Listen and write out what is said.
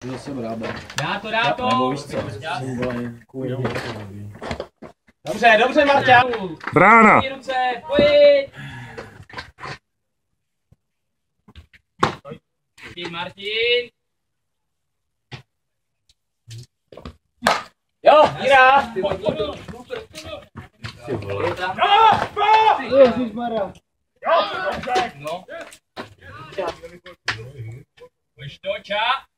Zase brába. Dá to! Nebo víš co? Dobře, Marťa! Brána! Ruce, pojď! Martin! Jo, Jíra! Ty vole. Ježišmarja. No. Pojď to, ča!